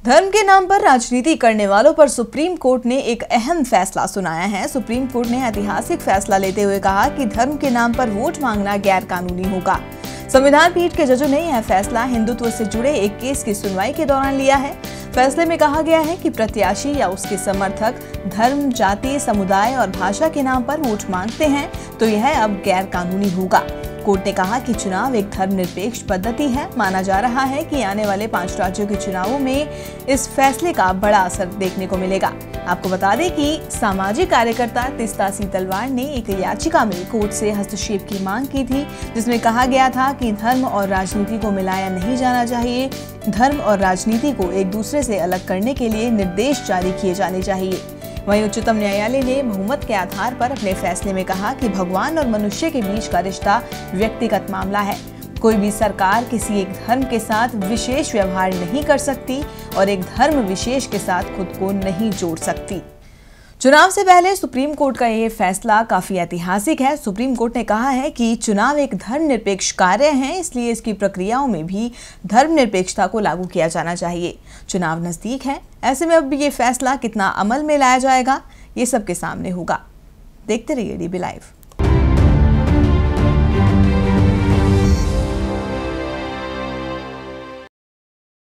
धर्म के नाम पर राजनीति करने वालों पर सुप्रीम कोर्ट ने एक अहम फैसला सुनाया है। सुप्रीम कोर्ट ने ऐतिहासिक फैसला लेते हुए कहा कि धर्म के नाम पर वोट मांगना गैर कानूनी होगा। संविधान पीठ के जजों ने यह फैसला हिंदुत्व से जुड़े एक केस की सुनवाई के दौरान लिया है। फैसले में कहा गया है कि प्रत्याशी या उसके समर्थक धर्म, जाति, समुदाय और भाषा के नाम पर वोट मांगते हैं तो यह अब गैर कानूनी होगा। कोर्ट ने कहा कि चुनाव एक धर्मनिरपेक्ष पद्धति है। माना जा रहा है कि आने वाले 5 राज्यों के चुनावों में इस फैसले का बड़ा असर देखने को मिलेगा। आपको बता दें कि सामाजिक कार्यकर्ता तिस्ता सीतलवाड़ ने एक याचिका में कोर्ट से हस्तक्षेप की मांग की थी, जिसमें कहा गया था कि धर्म और राजनीति को मिलाया नहीं जाना चाहिए। धर्म और राजनीति को एक दूसरे से अलग करने के लिए निर्देश जारी किए जाने चाहिए। वहीं उच्चतम न्यायालय ने बहुमत के आधार पर अपने फैसले में कहा कि भगवान और मनुष्य के बीच का रिश्ता व्यक्तिगत मामला है। कोई भी सरकार किसी एक धर्म के साथ विशेष व्यवहार नहीं कर सकती और एक धर्म विशेष के साथ खुद को नहीं जोड़ सकती। चुनाव से पहले सुप्रीम कोर्ट का यह फैसला काफी ऐतिहासिक है। सुप्रीम कोर्ट ने कहा है कि चुनाव एक धर्मनिरपेक्ष कार्य है, इसलिए इसकी प्रक्रियाओं में भी धर्मनिरपेक्षता को लागू किया जाना चाहिए। चुनाव नजदीक है, ऐसे में अब ये फैसला कितना अमल में लाया जाएगा, ये सबके सामने होगा। देखते रहिए DB लाइव।